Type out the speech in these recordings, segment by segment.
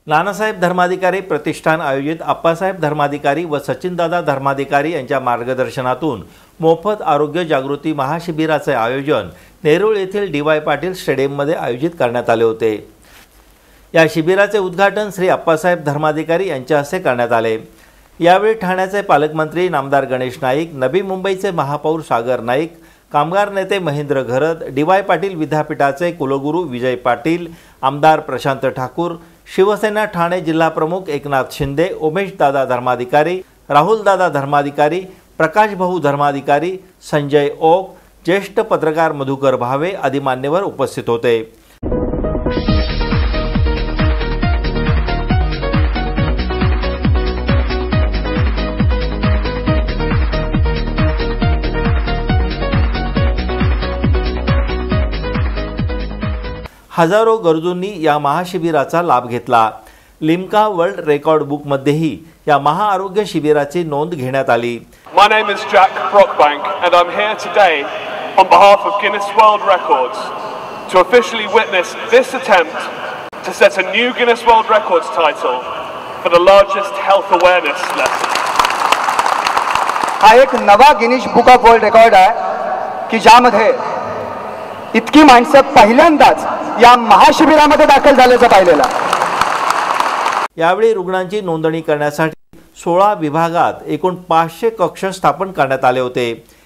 नानासाहेब धर्माधिकारी प्रतिष्ठान आयोजित आप्पासाहेब धर्माधिकारी व सचिनदादा धर्माधिकारी यांच्या मार्गदर्शनातून मोफत आरोग्य जागृती महाशिबिराचे आयोजन नेरूळ येथील डी.वाय. पाटील स्टेडियममध्ये आयोजित करण्यात आले होते। या शिबिराचे उद्घाटन श्री आप्पासाहेब धर्माधिकारी यांच्या हस्ते करण्यात आले। यावेळी ठाण्याचे पालकमंत्री नामदार गणेश नाईक, नवी मुंबईचे महापौर सागर नाईक, कामगार नेते महेंद्र घरत, डी.वाय. पाटील विद्यापीठाचे कुलगुरू विजय पाटील, आमदार प्रशांत ठाकूर, शिवसेना ठाणे जिल्हा प्रमुख एकनाथ शिंदे, उमेश दादा धर्माधिकारी, राहुल दादा धर्माधिकारी, प्रकाश भाऊ धर्माधिकारी, संजय ओक, ज्येष्ठ पत्रकार मधुकर भावे आदी मान्यवर उपस्थित होते। हजारो गरजूंनी या महाशिबिराचा लाभ घेतला। लिम्का वर्ल्ड रेकॉर्ड बुक मध्येही या महाआरोग्य शिबिराची नोंद घेण्यात आली। My name is Jack Brockbank and I'm here today on behalf of Guinness World Records to officially witness this attempt to set a new Guinness World Records title for the largest health awareness lesson. हा एक नवा Guinness book of world record आहे की ज्यामध्ये इतकी माणसं पहिल्यांदाच या महाशिबिरामध्ये दाखल झाल्याचं पाहिलेलं। यावेळी रुग्णांची नोंदणी करण्यासाठी 16 विभागात एकूण 500 कक्ष स्थापन करण्यात आले होते।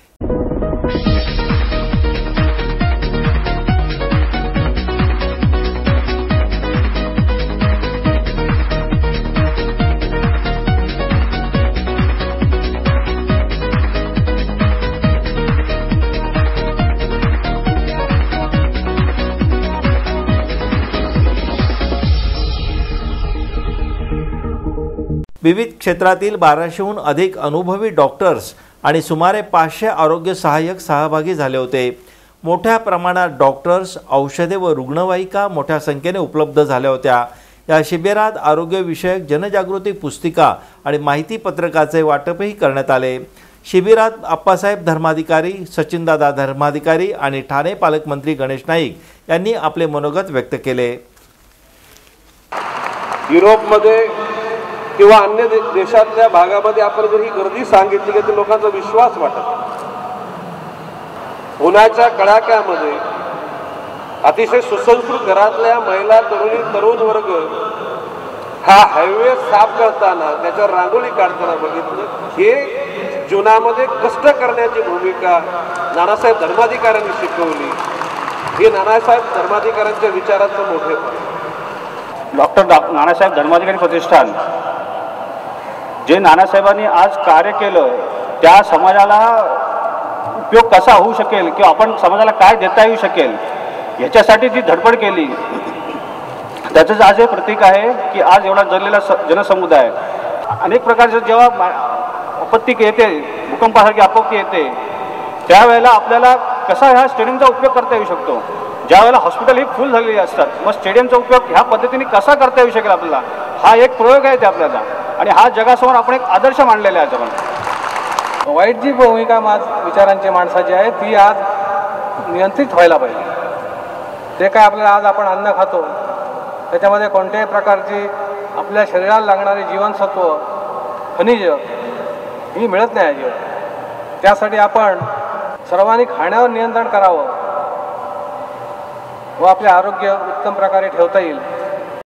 विविध क्षेत्रातील 1200हून अधिक अनुभवी डॉक्टर्स आणि सुमारे 500 आरोग्य सहाय्यक सहभागी झाले होते। मोठ्या प्रमाणात डॉक्टर्स, औषधे व रुग्णवाहिका मोठ्या संख्येने उपलब्ध झाल्या होत्या। या शिबिरात आरोग्यविषयक जनजागृती पुस्तिका आणि माहिती पत्रकाचे वाटपही करण्यात आले। शिबिरात आप्पासाहेब धर्माधिकारी, सचिनदादा धर्माधिकारी आणि ठाणे पालकमंत्री गणेश नाईक यांनी आपले मनोगत व्यक्त केले। युरोपमध्ये किंवा अन्य देशातल्या भागामध्ये आपण जर ही गर्दी सांगितली की ते लोकांचा विश्वास वाटत। उन्हाच्या कडाक्यामध्ये अतिशय सुसंस्कृत घरातल्या महिला, तरुण वर्ग हा हायवे साफ करताना, त्याच्यावर रांगोळी काढताना बघितलं। हे जीवनामध्ये कष्ट करण्याची भूमिका नानासाहेब धर्माधिकाऱ्यांनी शिकवली। हे नानासाहेब धर्माधिकाऱ्यांच्या विचाराचं मोठेपण। डॉक्टर नानासाहेब धर्माधिकारी प्रतिष्ठान जे नानासाहेबांनी आज कार्य केलं, त्या समाजाला उपयोग कसा होऊ शकेल किंवा आपण समाजाला काय देता येऊ शकेल याच्यासाठी जी धडपड केली, त्याचंच आज हे प्रतीक आहे की आज एवढा जरलेला जनसमुदाय अनेक प्रकारचे जेव्हा आपत्ती येते, भूकंपासारखी आपत्ती येते, त्यावेळेला आपल्याला कसा ह्या स्टेडियमचा उपयोग करता येऊ शकतो। ज्या वेळेला हॉस्पिटल ही फुल झालेली असतात, मग स्टेडियमचा उपयोग ह्या पद्धतीने कसा करता येऊ शकेल आपल्याला, हा एक प्रयोग आहे ते आपल्याला, आणि हा जगासमोर आपण एक आदर्श मांडलेला आहे। आपण वाईट जी भूमिका विचारांची माणसाची आहे ती आज नियंत्रित व्हायला पाहिजे। जे काय आपल्याला आज आपण अन्न खातो त्याच्यामध्ये कोणत्याही प्रकारची आपल्या शरीराला लागणारी जीवनसत्व, खनिज ही मिळत नाही आहे। त्यासाठी आपण सर्वांनी खाण्यावर नियंत्रण करावं व आपले आरोग्य उत्तम प्रकारे ठेवता येईल